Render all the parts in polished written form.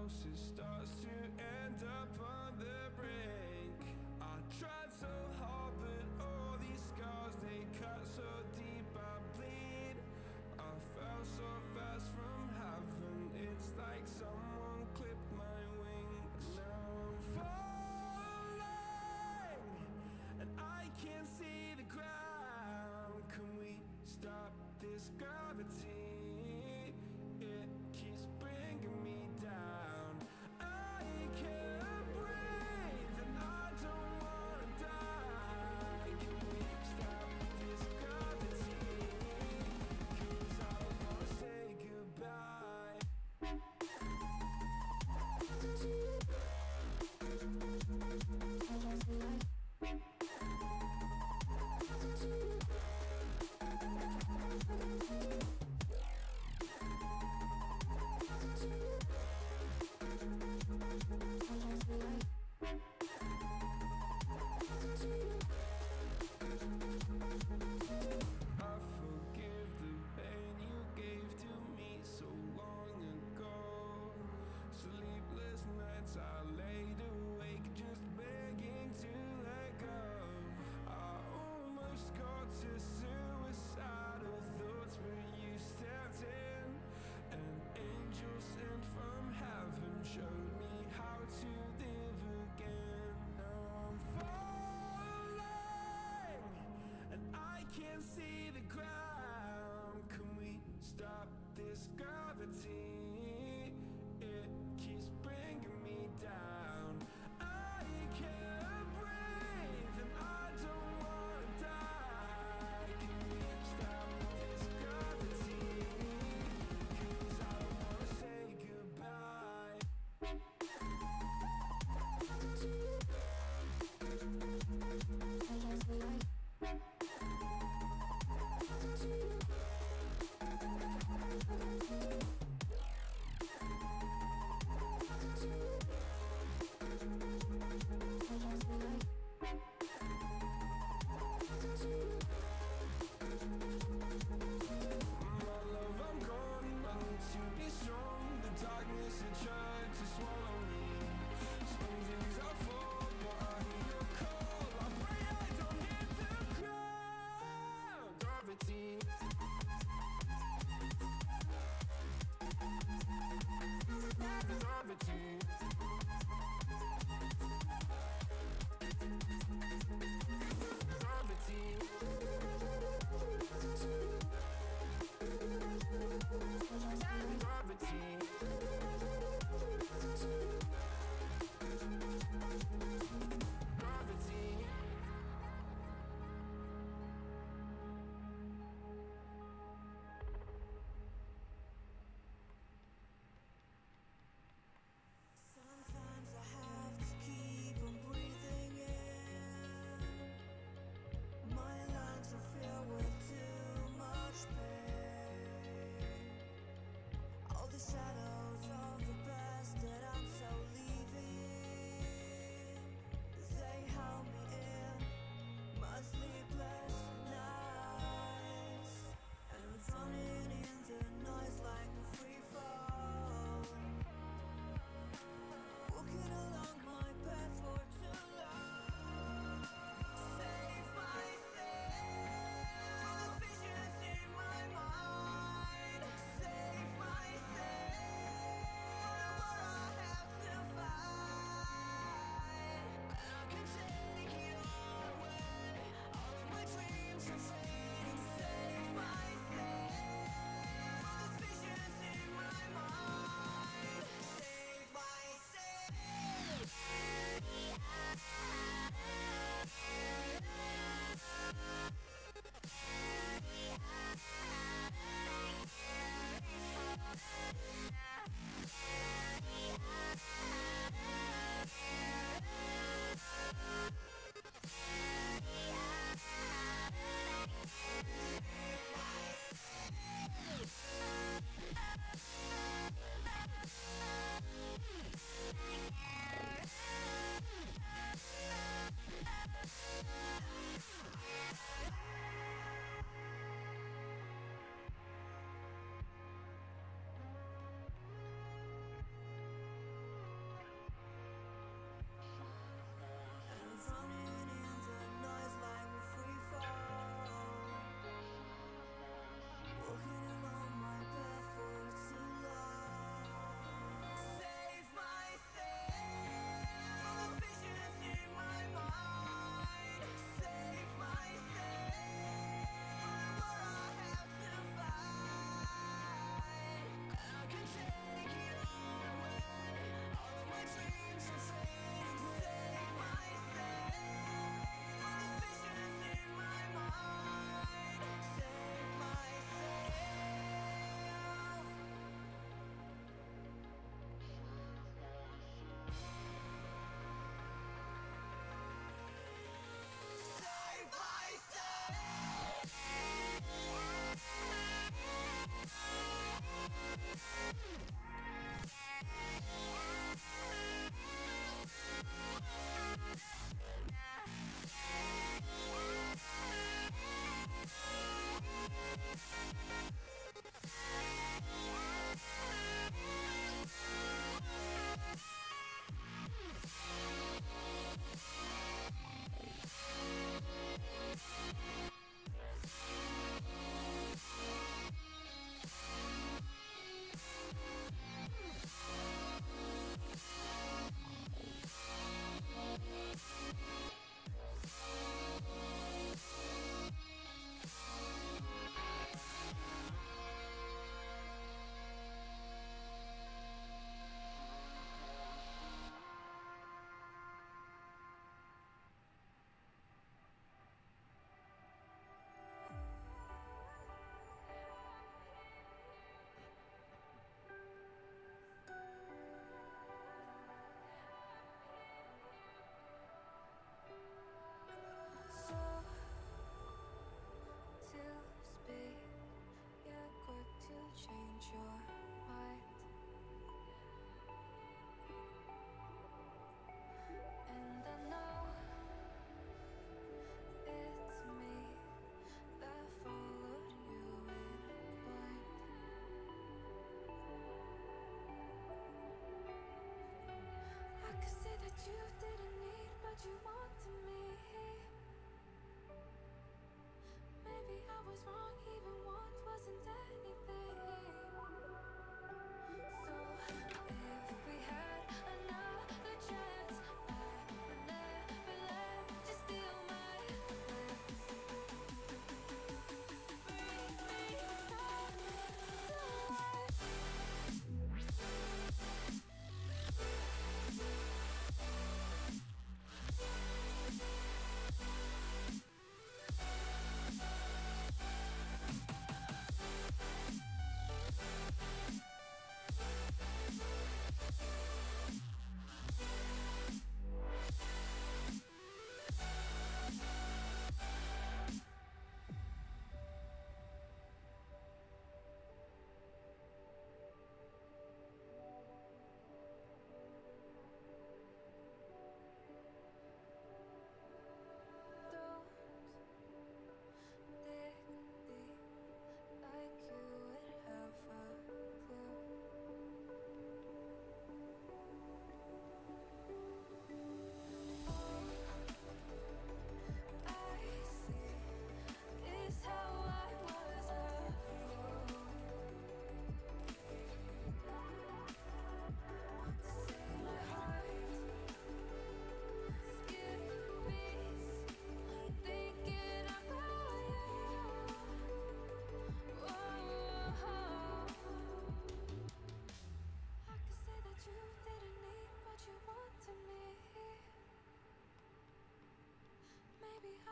close, it starts to end up on the brink. I tried so hard, but all these scars, they cut so deep, I bleed. I fell so fast from heaven, it's like someone clipped my wings. Now I'm falling, and I can't see the ground. Can we stop this gravity? It keeps bringing me down. I can't breathe and I don't wanna die. Can we stop this gravity? 'Cause I wanna say goodbye.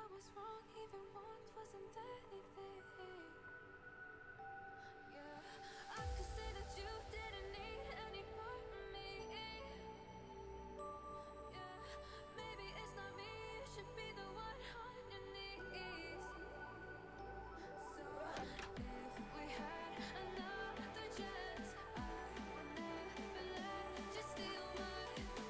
I was wrong, even once wasn't anything. Yeah, I could say that you didn't need any part of me. Yeah, maybe it's not me, you should be the one on your knees. So if we had another chance, I would never let you steal my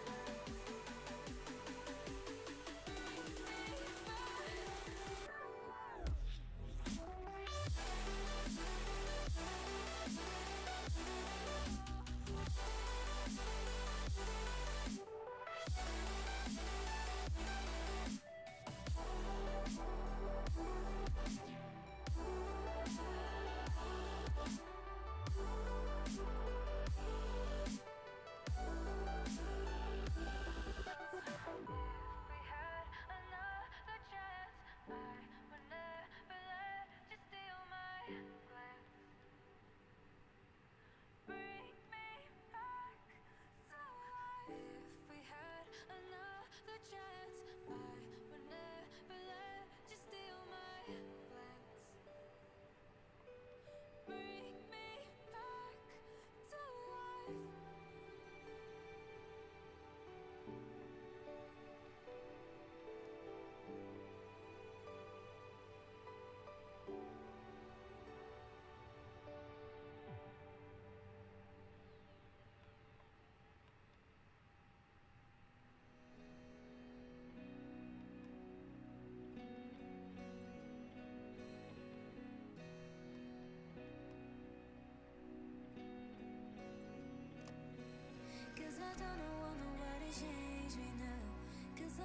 Cause I don't want nobody change me now. Cause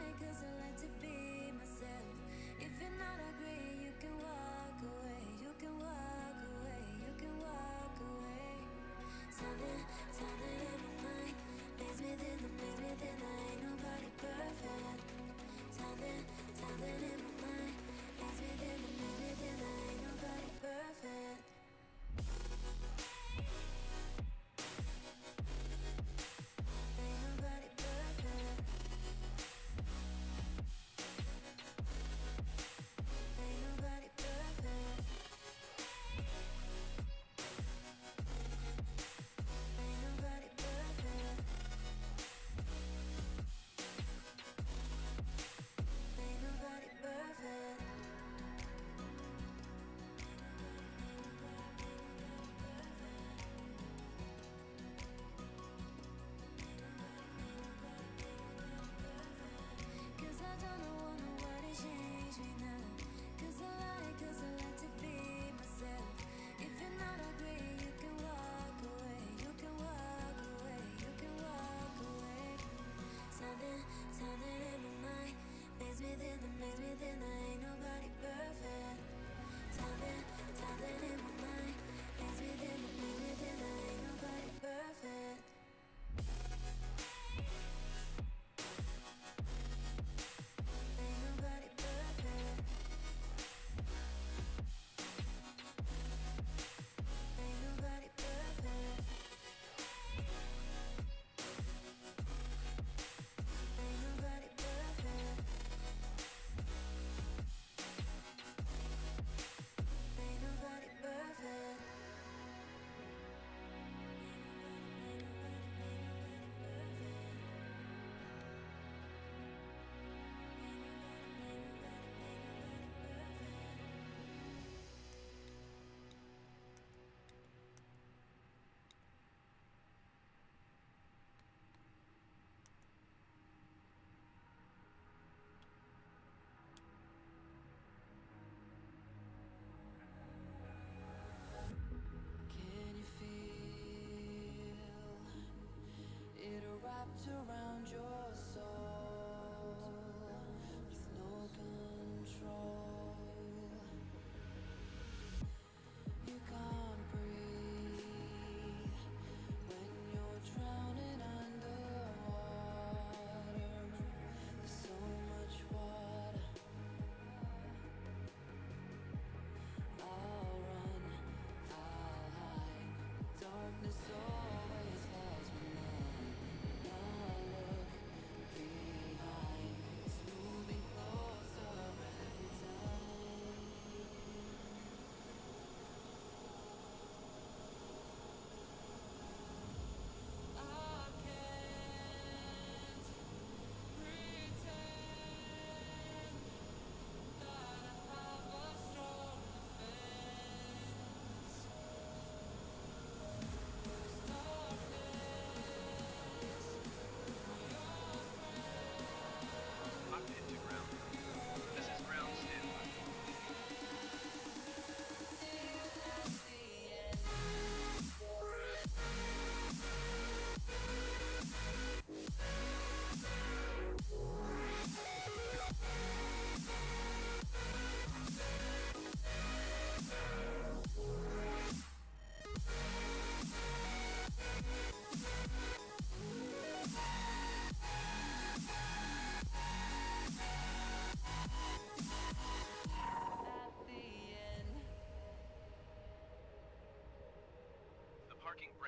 I like to be myself. If you're not agree, you can walk away. You can walk away, you can walk away. Something in my mind makes me think I ain't nobody perfect. Something in my mind makes me think I ain't nobody perfect. Ain't nobody perfect.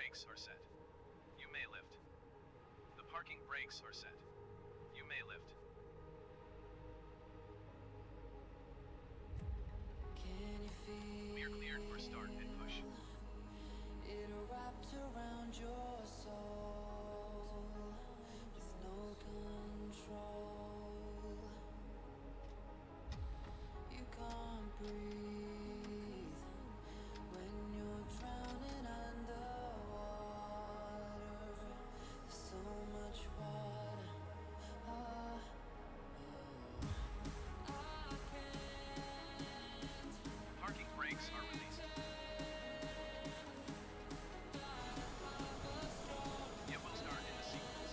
brakes are set. You may lift. The parking brakes are set. You may lift. Can you feel We are cleared for start and push. it wrapped around your soul with no control? You can't breathe when you're drowning underwater. There's so much water. Ah, I can't. Parking brakes are released. It will start in the sequence.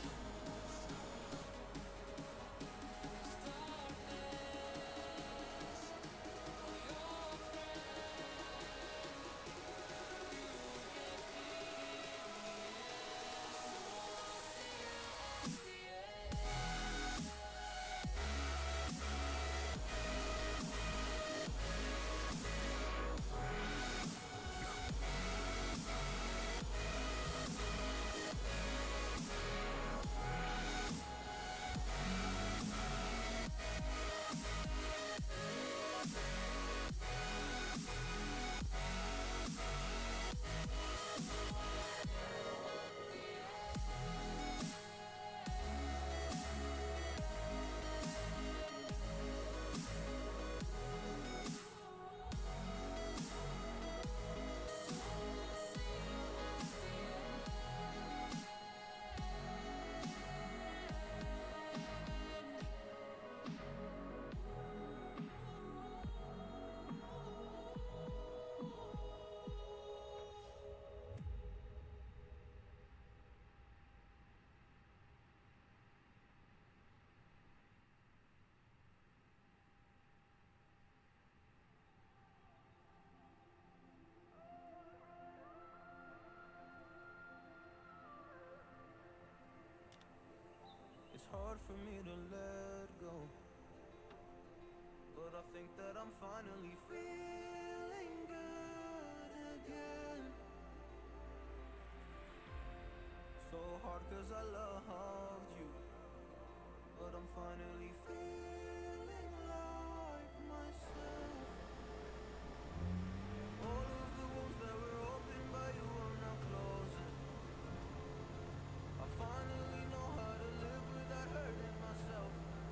It's hard for me to let go, but I think that I'm finally feeling good again. So hard 'cause I loved you, but I'm finally feeling like myself. All of the wounds that were opened by you are now closing. I finally know how to live without hurting myself.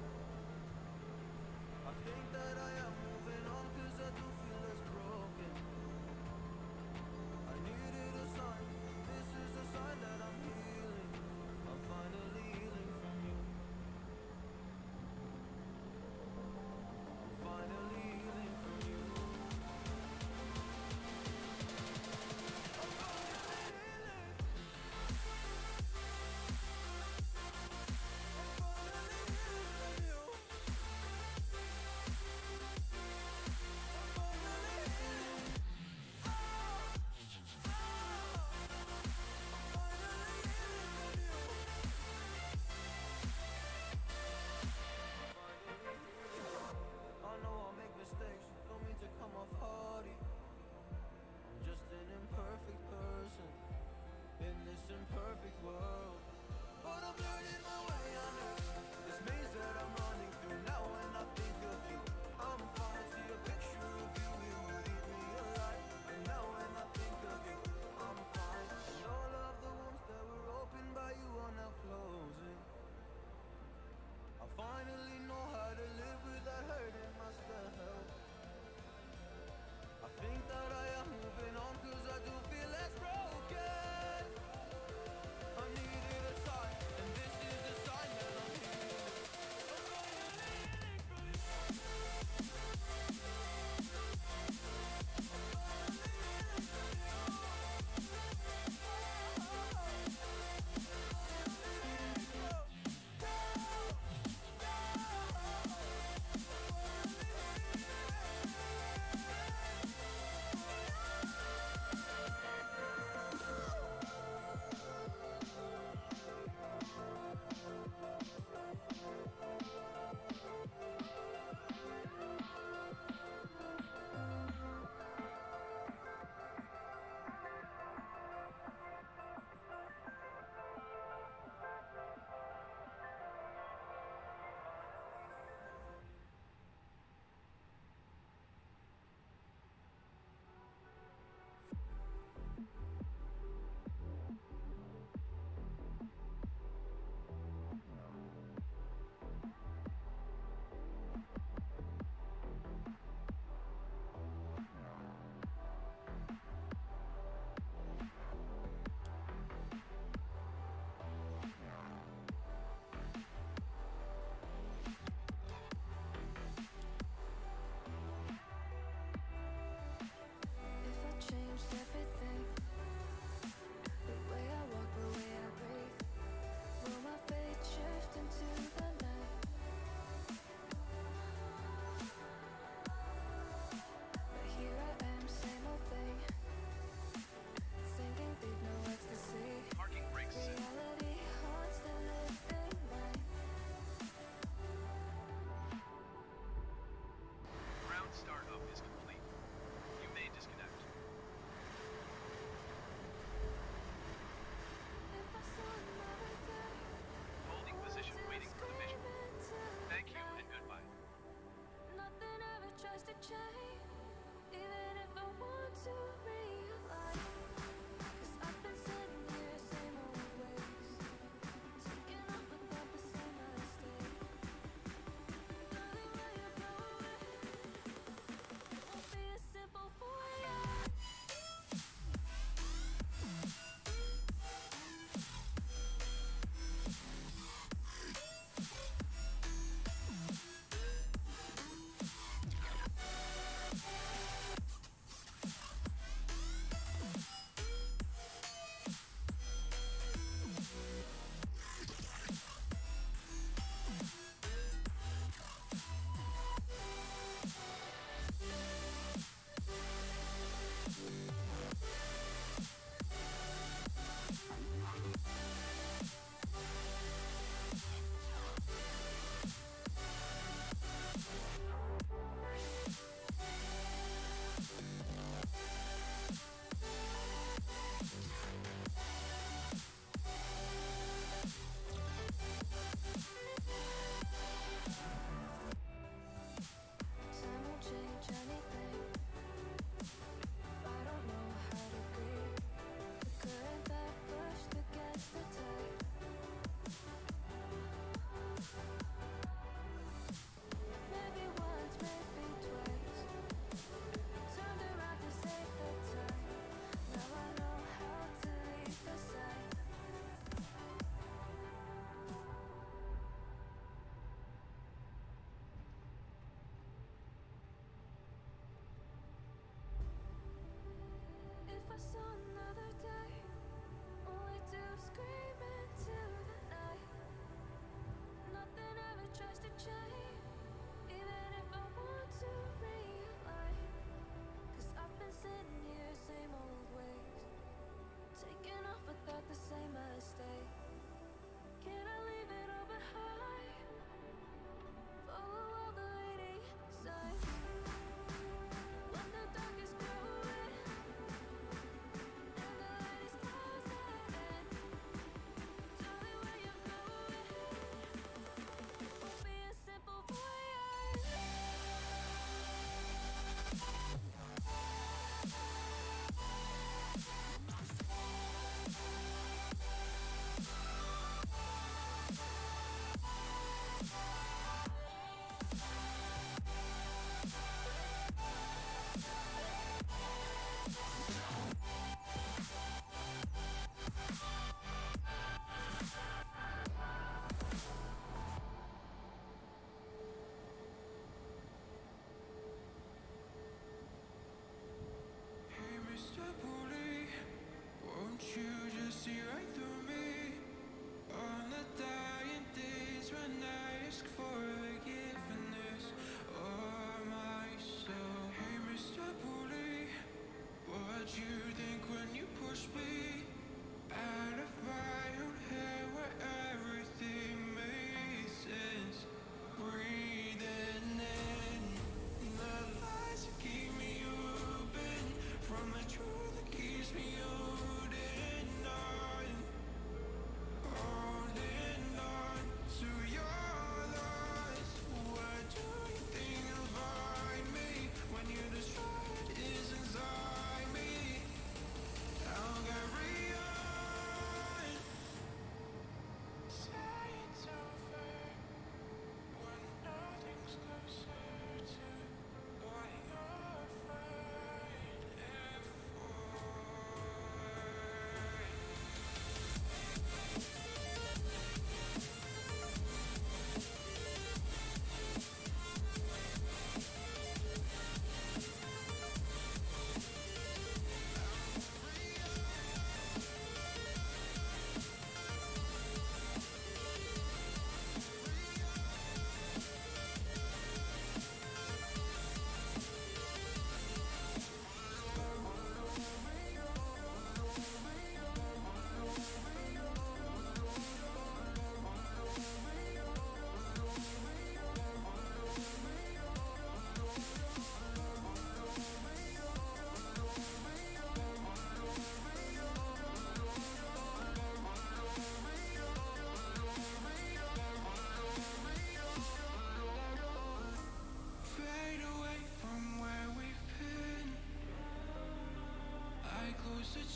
I think that I am moving on 'cause I do feel less broken. I needed a sign, this is a sign that I'm healing. I'm finally healing from you. shine, even if I want to realign. 'Cause I've been sitting here, same old ways, taking off without the same mistake. Darling, will you go away? It won't be as simple for you.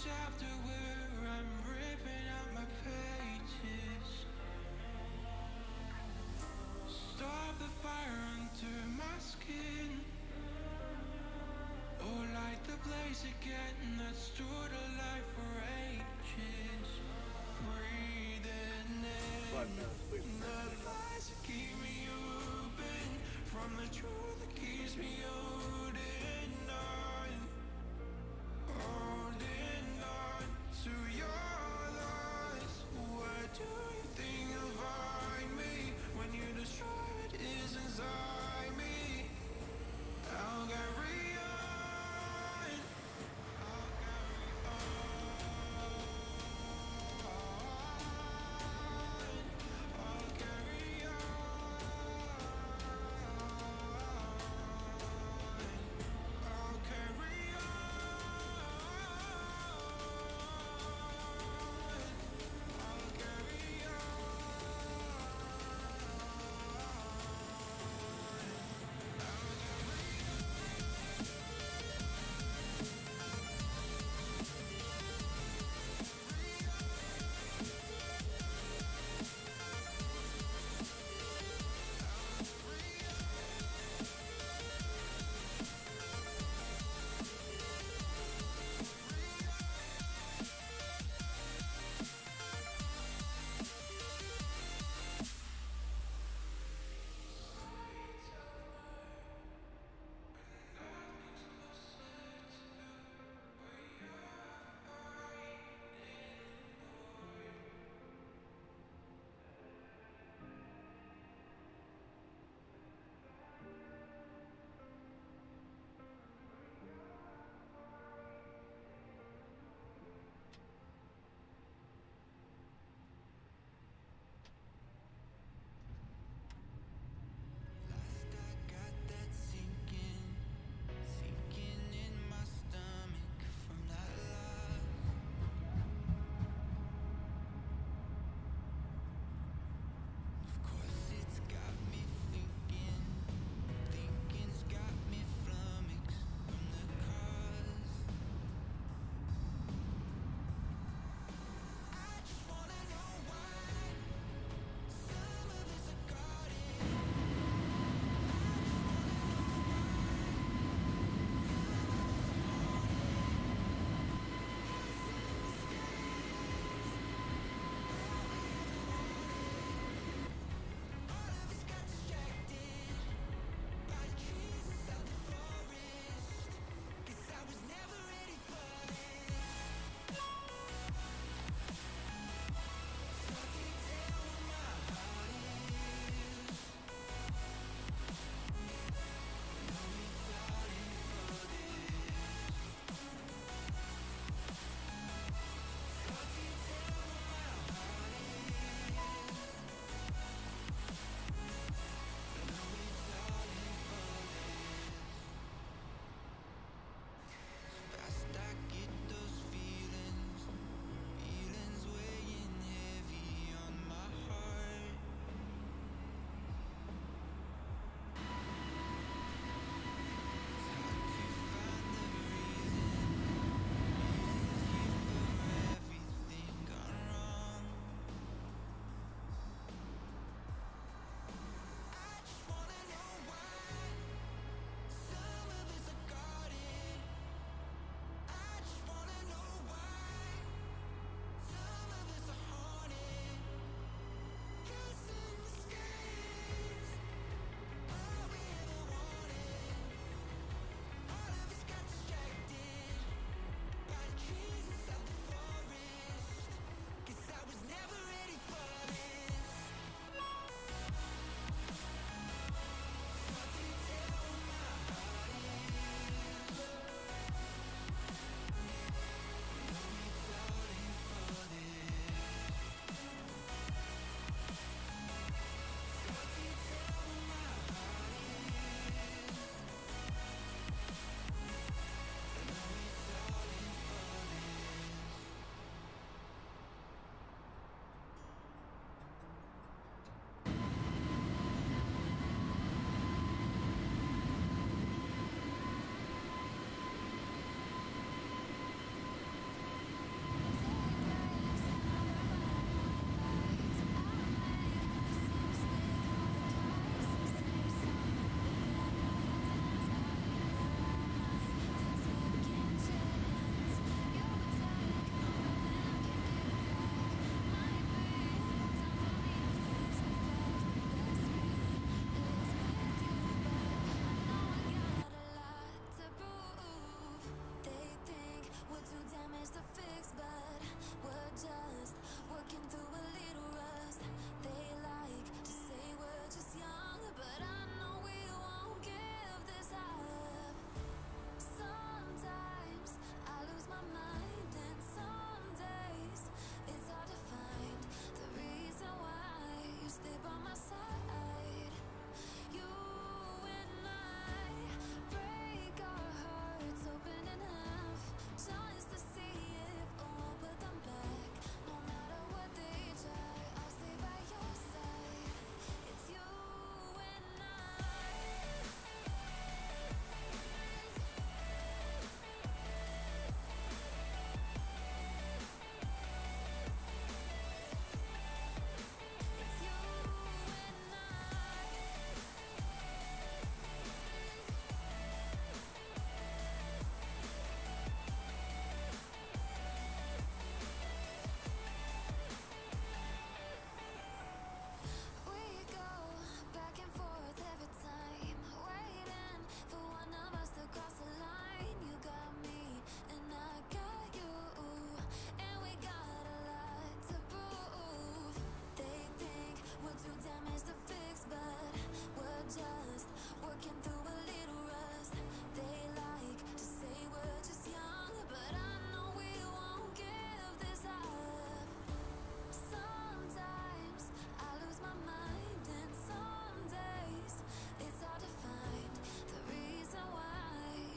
chapter where I'm ripping out my pages. Stop the fire under my skin. Oh, light the blaze again that stood alive for ages. Breathing in the lies that keep me open, from the truth that keeps me holding on. Holding on to your lies. Where do you think you'll find me when you destroy what is inside me? I'll carry on. I'll carry on. I'll carry on.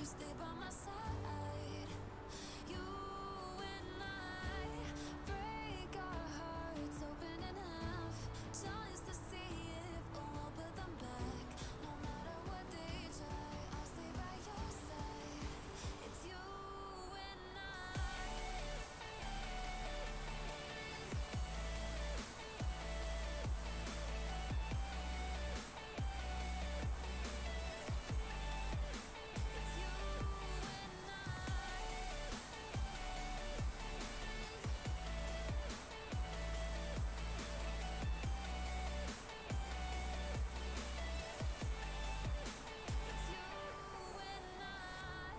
stay by my side. You and I break our hearts open enough just to see if we'll put them back. No matter what they try, I'll stay by your side. It's you and I. It's you and It's you and I.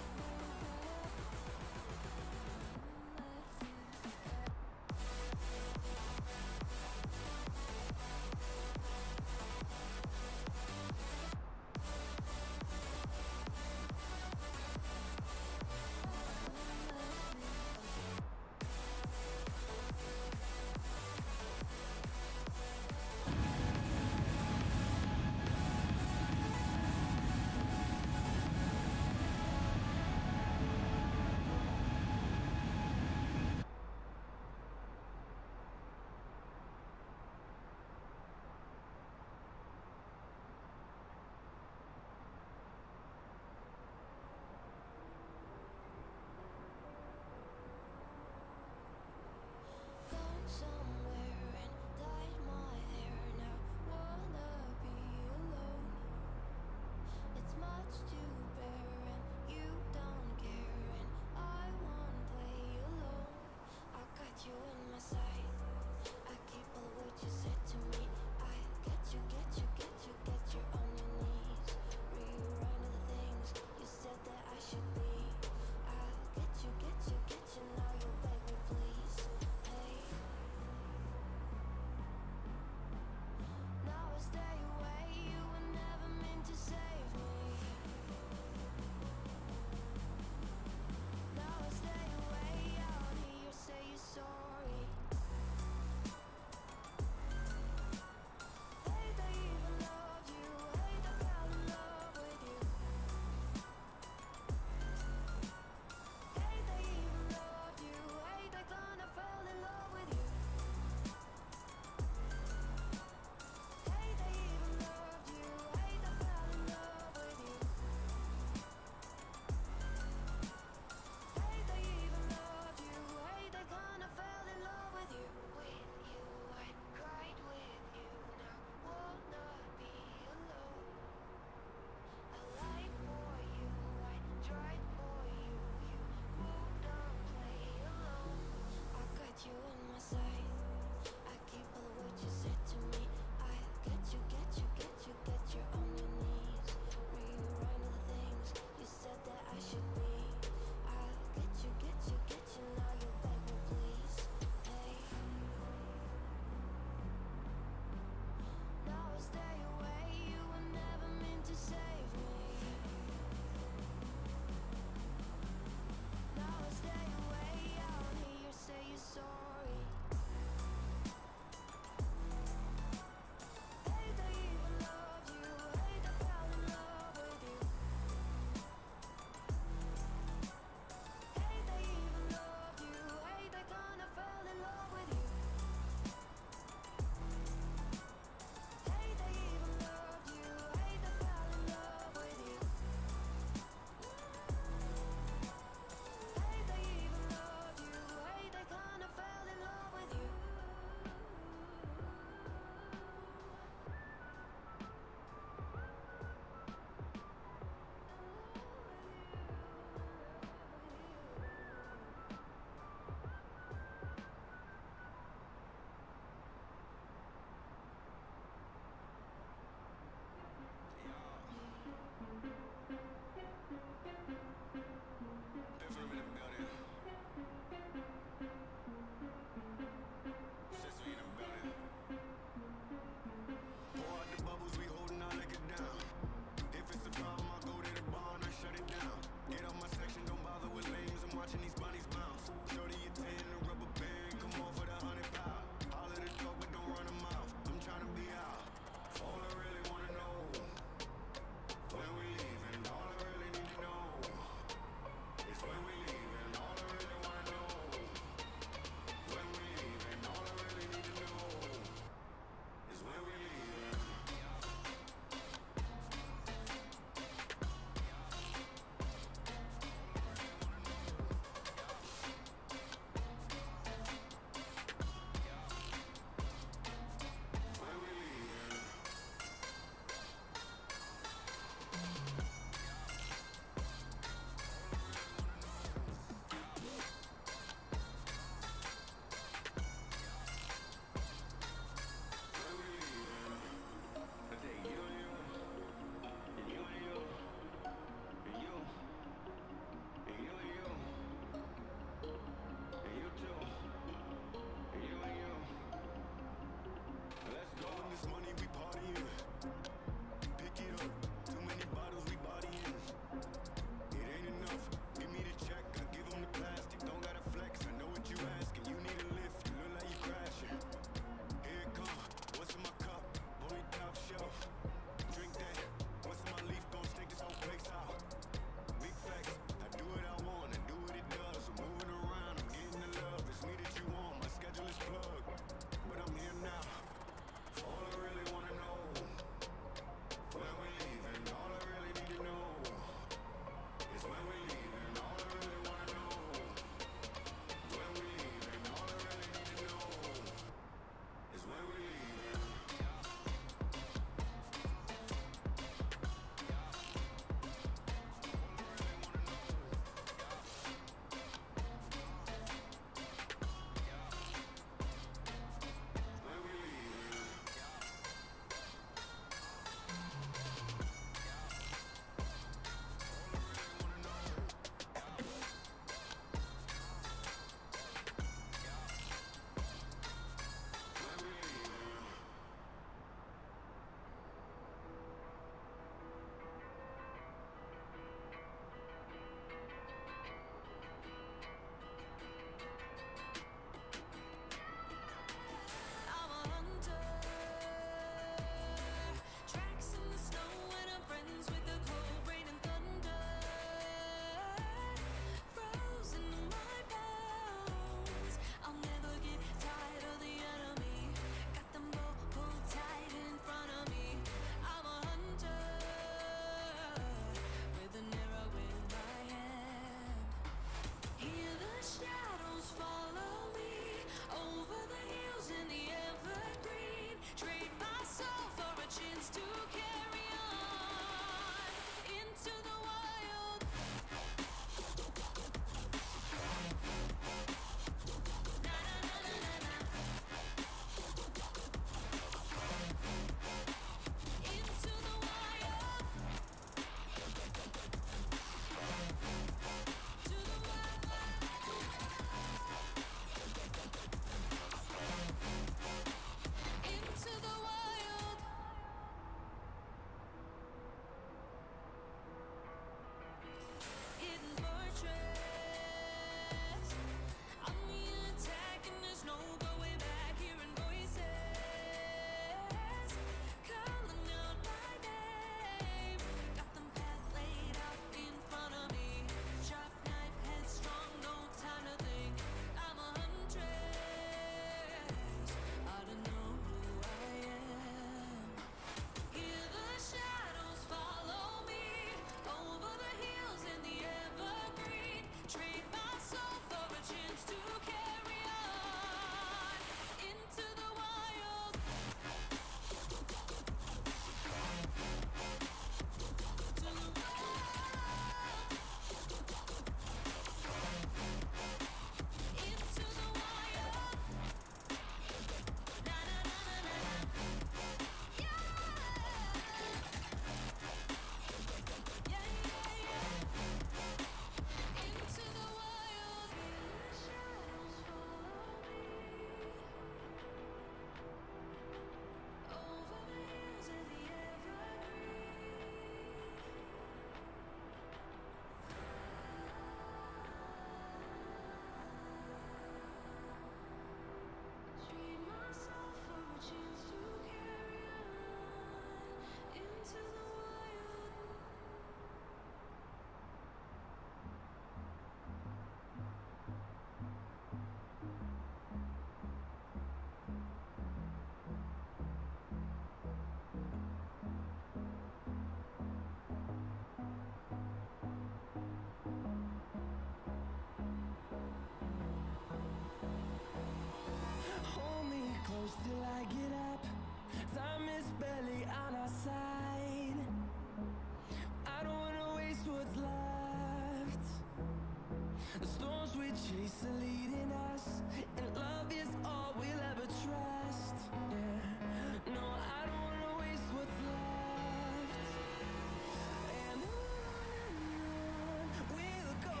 we chase the leading us, and love is all we'll ever trust. Yeah, no, I don't wanna waste what's left. And on we'll go,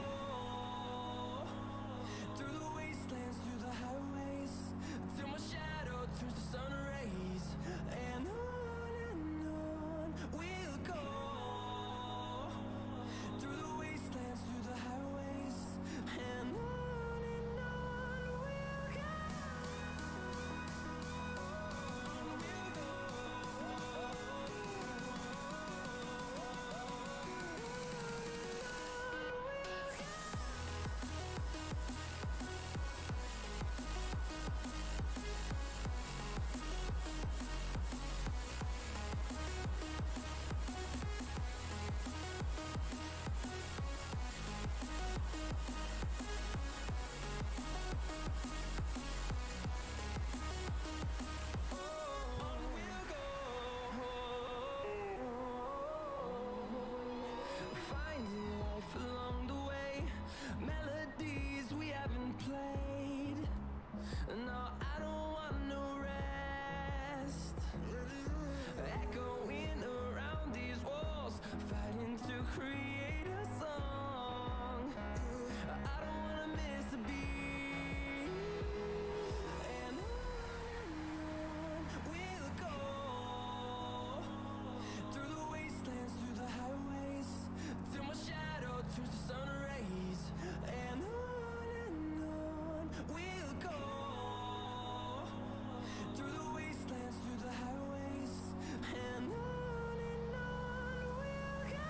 through the wastelands, through the highways, till my shadow turns to sun rays. And on we'll go, through the wastelands, through the highways, and on we'll go. Finding life along the way, melodies we haven't played. No, I don't want no rest. Echoing around these walls, fighting to create a song. I don't wanna miss a beat. And on we'll go, through the wastelands, through the highways, till my shadow turns to sun rays. And on we'll go, through the wastelands, through the highways, and on we'll go.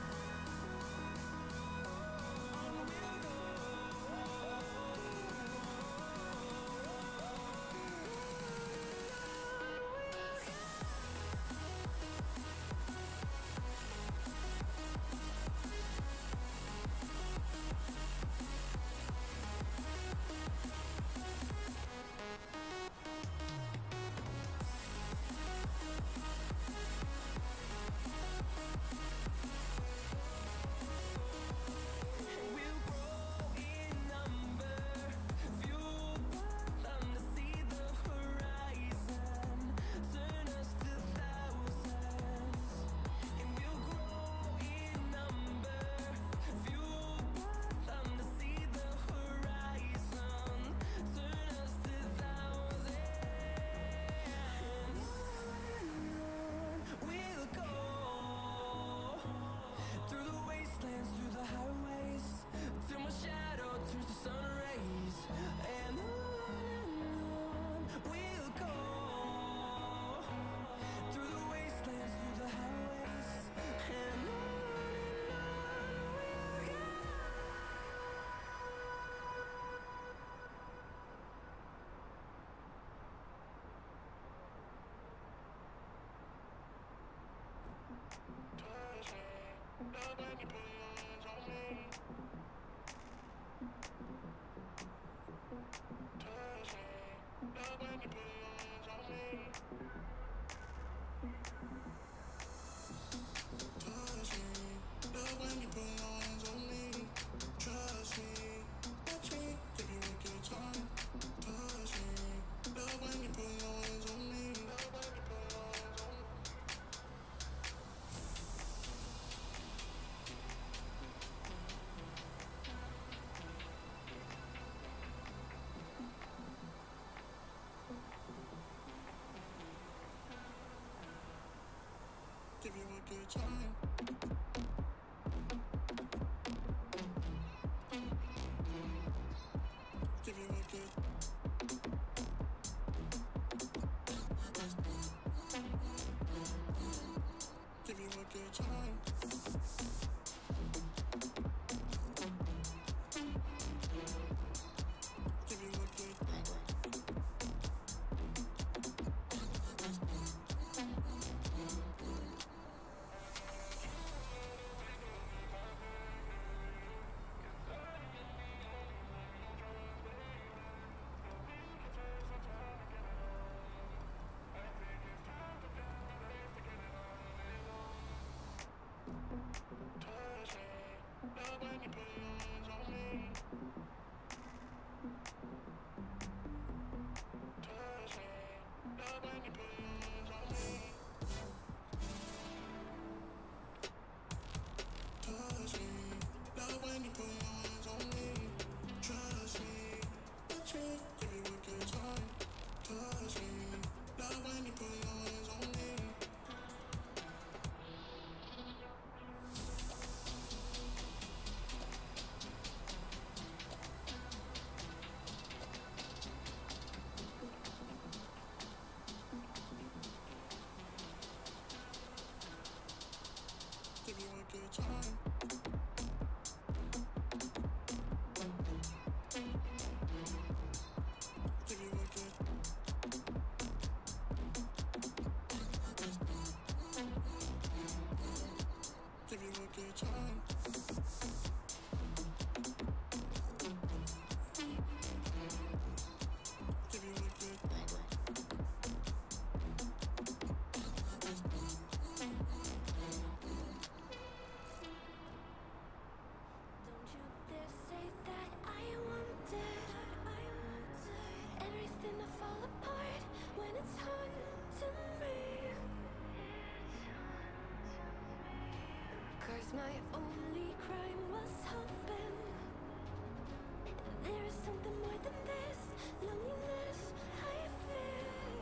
We'll grow in number, fueled by them to see the horizon, turn us to thousands. And we'll grow in number, fueled by them to see the horizon, turn us to thousands. And on we'll go, through the wastelands, through the highways, till my shadow turns to sun rays. And on we'll go, through the wastelands, through the highways, and on we'll go. Give you a good time. Give you a good. Give you a good time. Give you a good. than this loneliness I feel.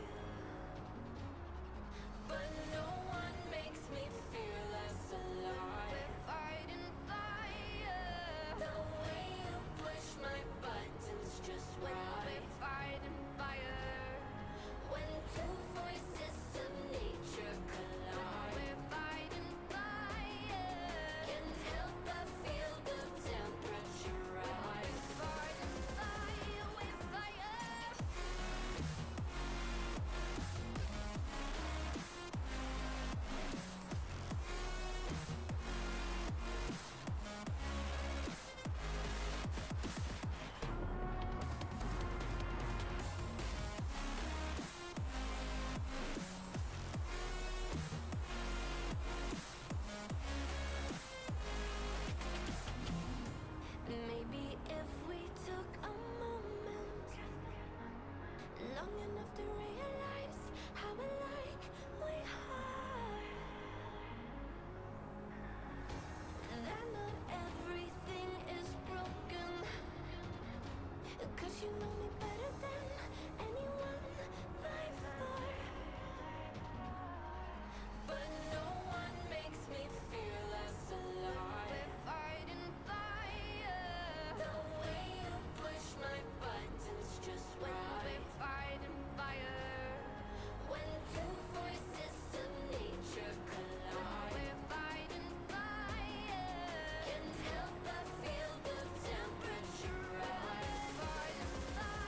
But no one makes me feel less alive. We're fighting fire. The way you push my buttons just right. We're fighting fire. When two voices of nature collide. We're fighting fire. Can't help but feel the temperature rise. We're fighting fire. We're fire. Maybe if we took a moment long enough to realize how alike we are, that not everything is broken. 'Cause you know me better than anyone by far. But no one makes me feel less alive. We're fighting fire. The way you push my buttons just right. We're fighting fire. When two voices of nature collide. We're fighting fire. Can't help but feel the temperature rise. Fighting fire.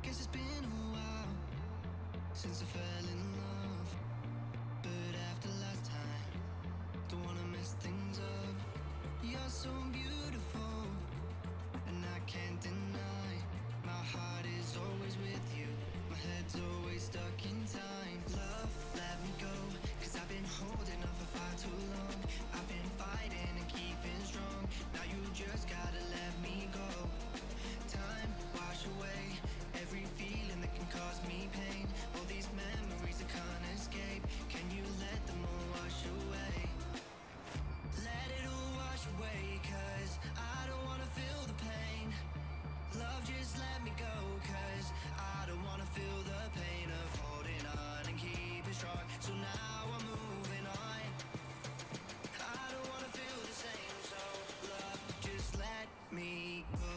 guess it's been a while since I fell in love. But after last time, don't wanna mess things up. You're so beautiful, and I can't deny. My heart is always with you, my head's always stuck in time. Love, let me go, cause I've been holding on for far too long. I've been fighting and keeping strong, now you just gotta let me go. Time, wash away every feeling that can cause me pain. All these memories I can't escape, can you let them all wash away? Let it all wash away, cause I don't wanna feel the pain. Love, just let me go, cause I don't wanna feel the pain of holding on and keeping strong. So now I'm moving on, I don't wanna feel the same. So love, just let me go.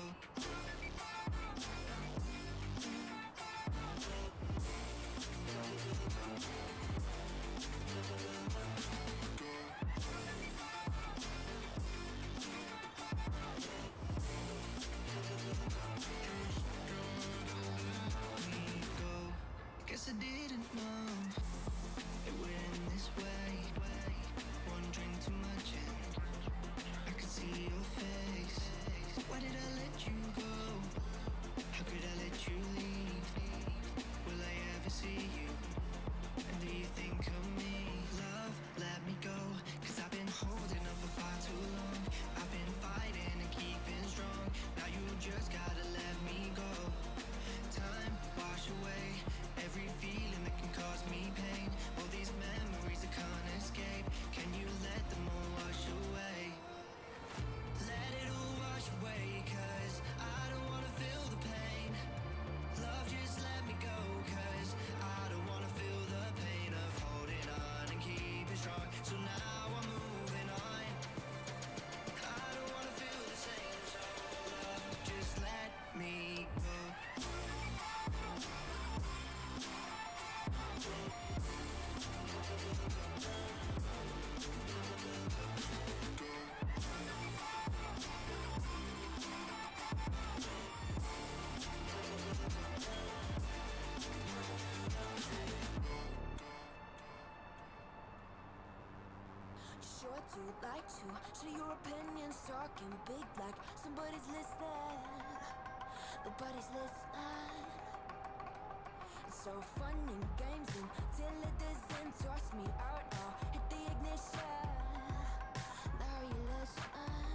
Guess I didn't know it would end this way. One drink too much and I could see your face. Why did I let you go? How could I let you leave? Will I ever see you? And do you think of me? Love, let me go, cause I've been holding on for far too long. I've been fighting and keeping strong, now you just gotta let me go. Time, wash away every feeling that can cause me pain. All these memories I can't escape, can you let them all wash away? Let it all wash away, cause I don't wanna feel the pain. Love, just let me go, cause I don't wanna feel the pain of holding on and keeping strong. So now I'm moving on, I don't wanna feel the same. So love, just let me go. Sure do like to share your opinions, talking big like somebody's listening. Nobody's listening. It's so fun and games until it doesn't toss me out. I'll hit the ignition. Now you listen.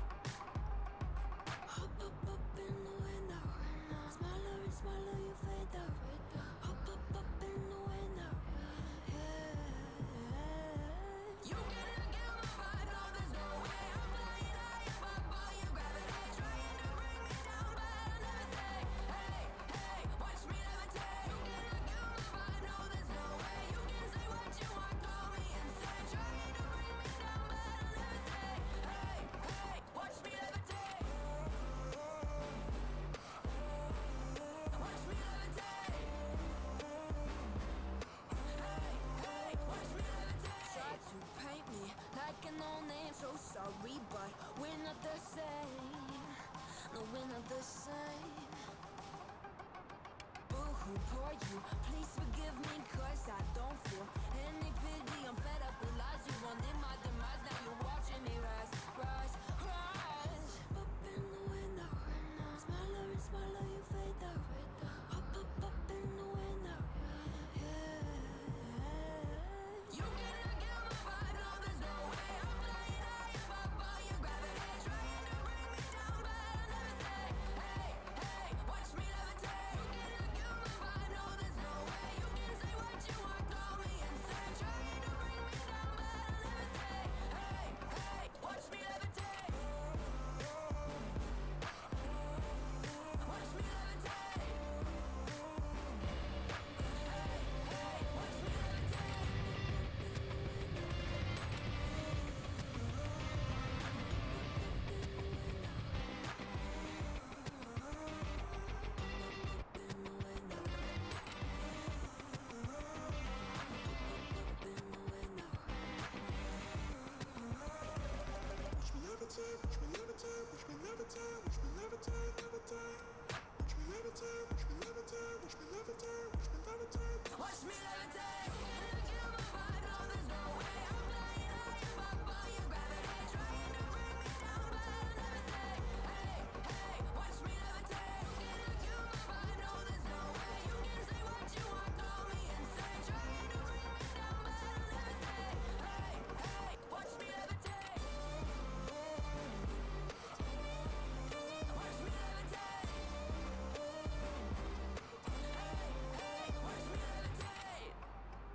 Hop up in the window. Smaller and smaller you fade out. Hop up in the window. Yeah. You cannot get my vibe, no there's no way. I'm flying high above all your gravity, trying to bring me down, but I'll never stay. Hey, hey, watch me levitate. You cannot get my vibe, no there's no way. You can say what you want, call me insane, trying to bring me down, but I'll never stay. Hey, hey, watch me levitate. Watch me levitate. Hey, hey, watch me levitate. Try to paint me like an old name, so sorry, but we're not the same. No, we're not the same. Boo-hoo, poor you, please forgive me, cause I don't feel any pity. I'm fed up with lies, you wanted my demise, now you're watching me rise, rise, rise. Up in the window, smaller and smaller you fade out. Up in the window, yeah. You cannot get my vibe, no there's no way. I'm flying high above all your gravity, trying to bring me down, but I'll never stay. Hey, hey, watch me levitate. You cannot get my vibe, no there's no way. You can say what you want, call me insane, trying to bring me down, but I'll never stay. Hey, hey, watch me levitate. Watch me levitate. Hey, watch me levitate. Watch me levitate, watch me levitate, watch me levitate, watch me levitate, levitate. Watch me levitate, watch me levitate. Watch me levitate. Can you kill my vibe? No, there's no way. I'm flying high above all your gravity, trying to bring me down, but I'll never stay. Hey, hey, watch me levitate. Can you kill my vibe? No, there's no way. You can say what you want, call me insane, trying to bring me down, but I'll never stay. Hey, hey, watch me levitate. Watch me levitate. Hey, hey, watch me levitate.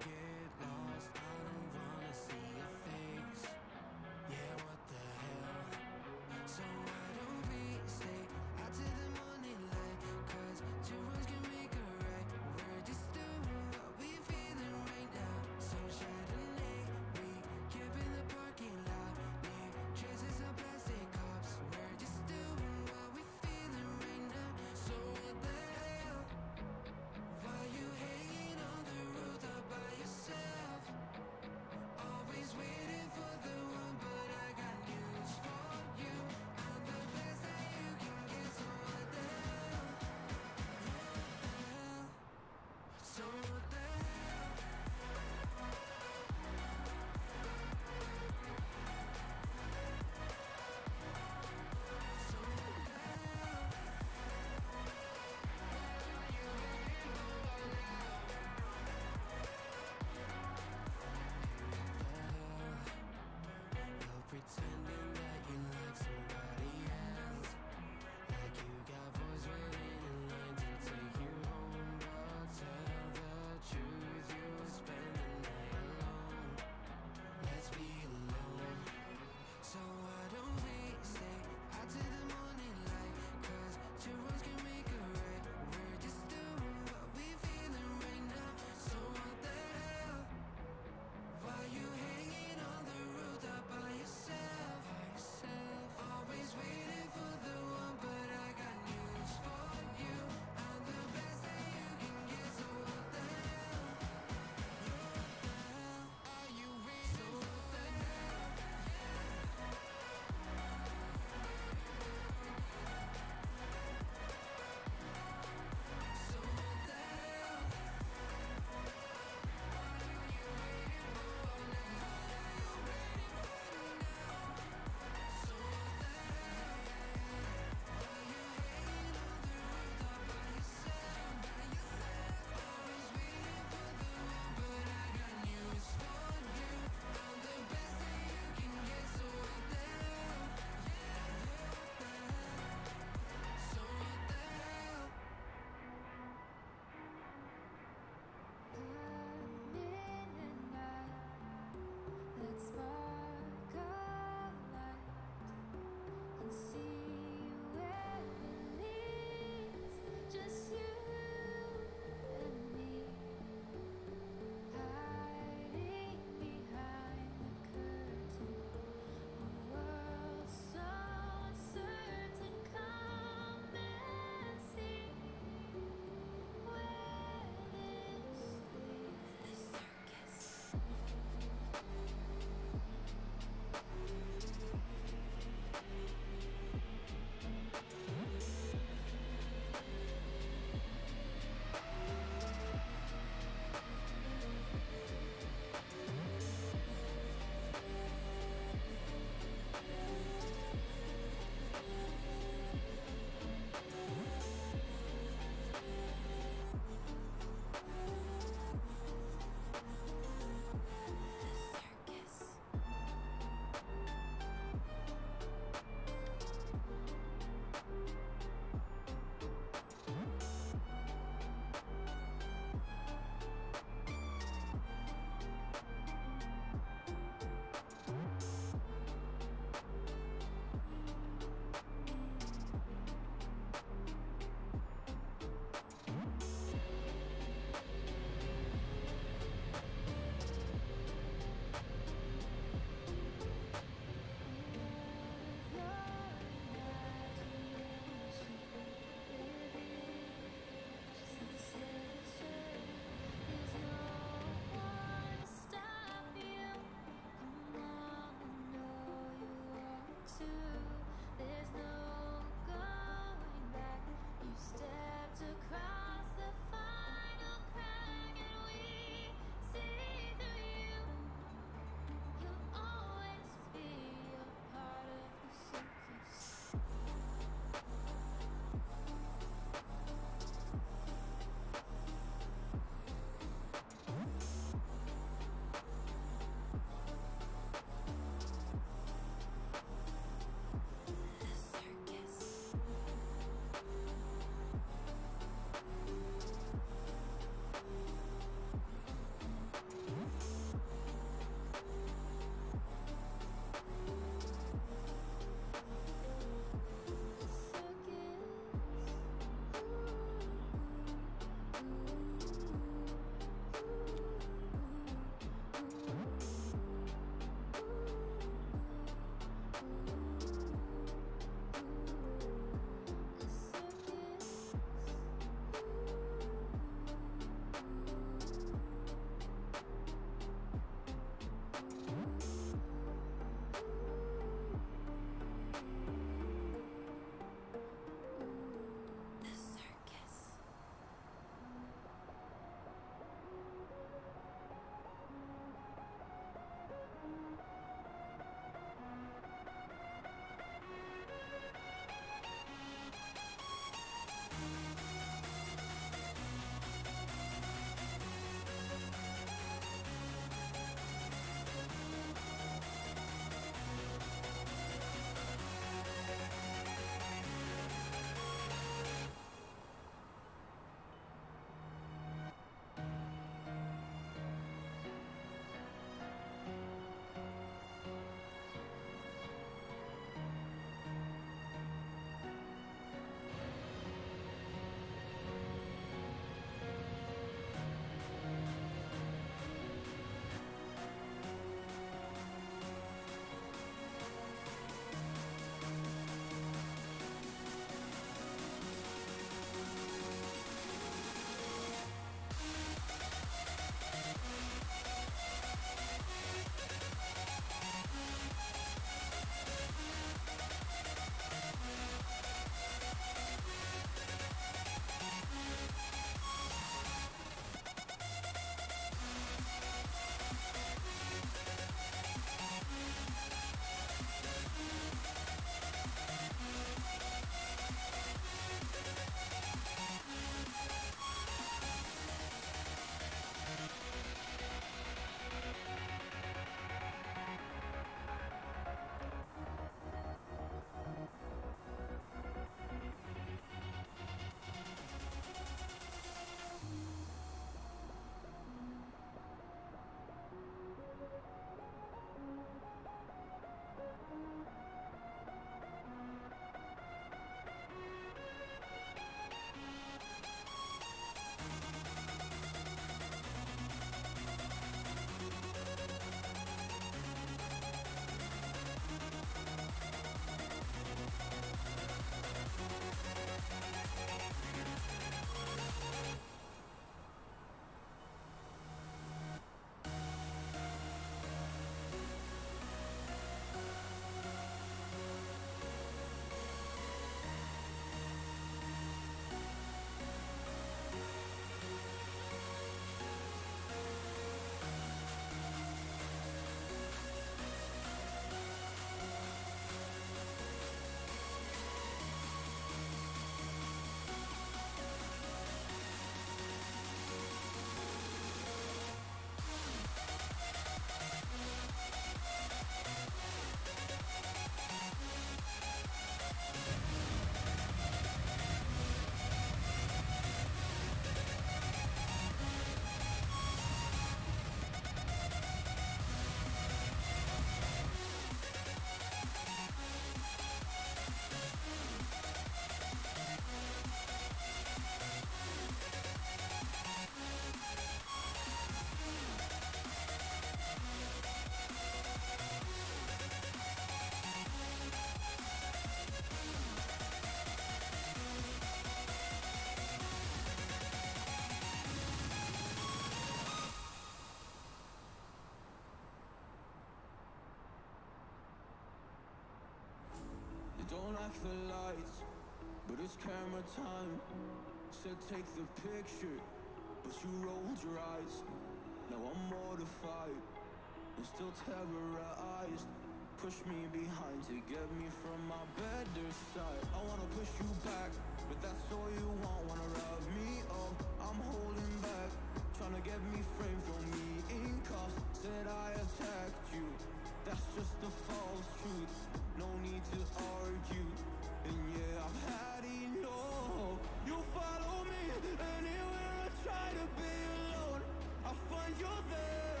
don't like the lights, but it's camera time. Said take the picture, but you rolled your eyes. Now I'm mortified and still terrorized. Push me behind to get me from my better side. I wanna push you back, but that's all you want. Wanna rub me up, I'm holding back. Tryna get me framed, throw me in cuffs. Said I attacked you, that's just a false truth. No need to argue, and yeah, I've had enough. You follow me anywhere I try to be alone. I find you're there.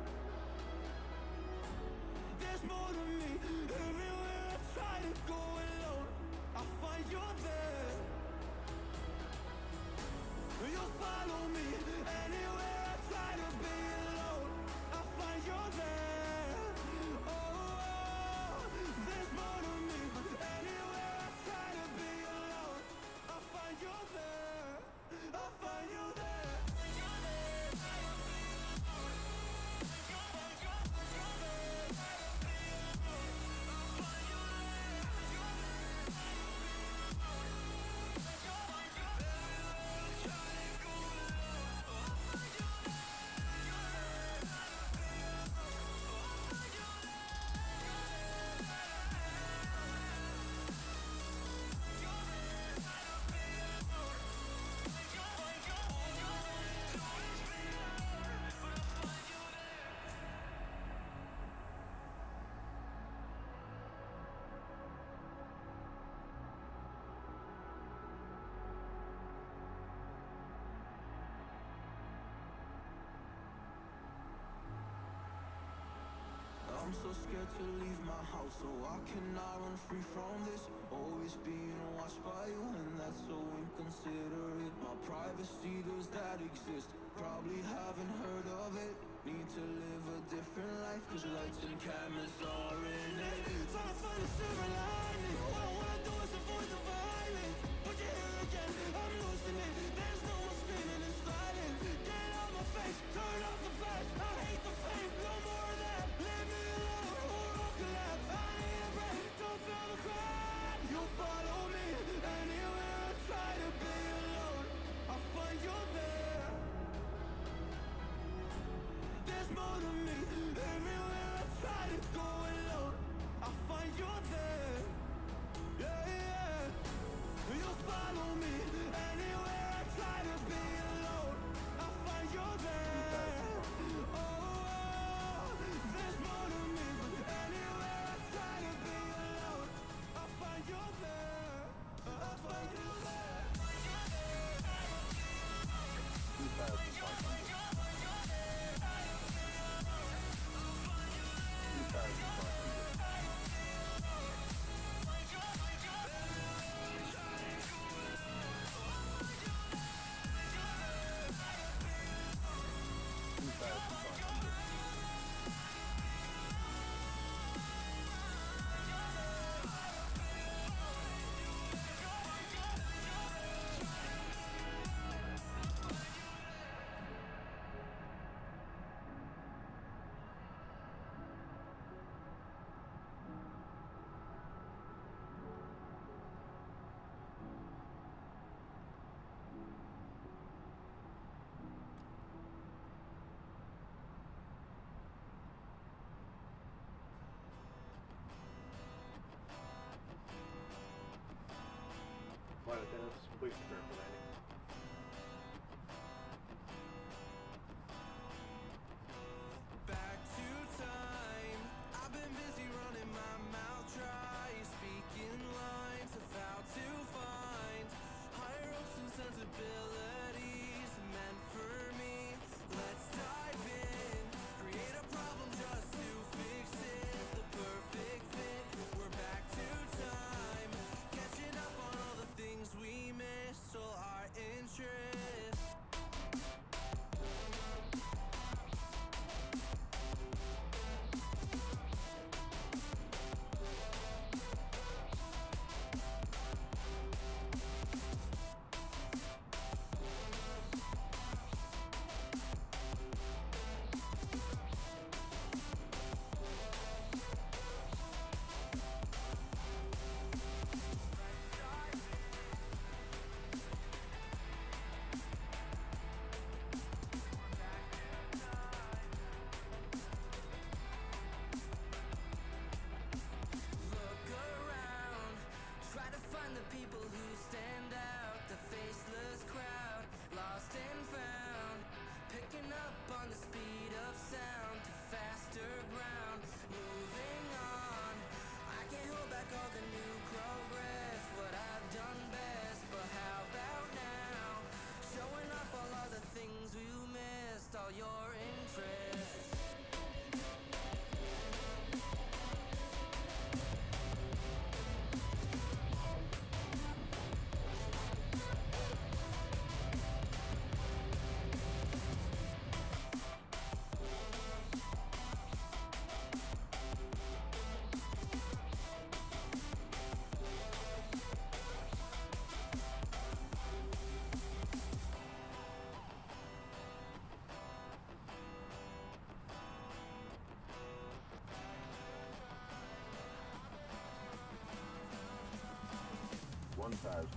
There's more to me. Everywhere I try to go alone, I find you're there. You follow me anywhere I try to be alone, I find you're there. Oh, there's more to me. Anywhere I try to be alone, I find you're there. I find you there. I'm so scared to leave my house, so I cannot run free from this. Always being watched by you, and that's so inconsiderate. My privacy, does that exist? Probably haven't heard of it. Need to live a different life, cause lights and cameras are in it. Trying to find a silver lining. All I wanna do is avoid the violence. But you're here again, I'm losing it. There's no more screaming and sliding. Get out my face, turn off the flash. I hate the fame, no more of that. Leave me alone, or I'll collapse. I need a break, don't feel the crack. You follow me anywhere I try to be alone, I find you're there. There's more to me. Everywhere I try to go alone, I find you're there. Yeah, yeah. You follow me anywhere I try to be alone, I find you're there. Oh, there's more to me. Anywhere I try to be alone, I find you're there. I find you there. Vale, apenas foi superando, Back to time. I've been busy running my mouth dry, speaking lines of how to find higher hopes and sensibilities meant for me. Let's dive in, create a problem just to fix it. The perfect fit. We're back to time, catching up on all the things we missed. So I 1,000.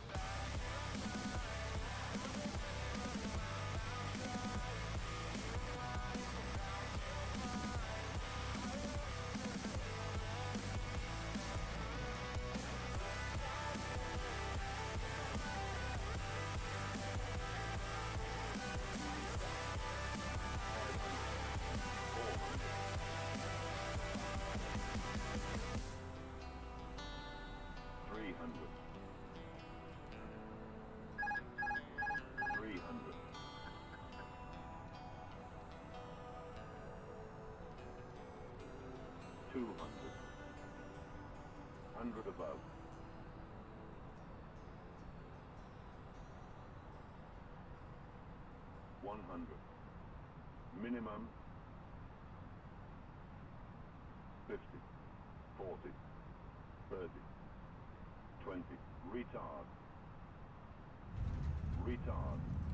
Hundred above. $100. Minimum 50, 40, 30, 20. Retard. Retard.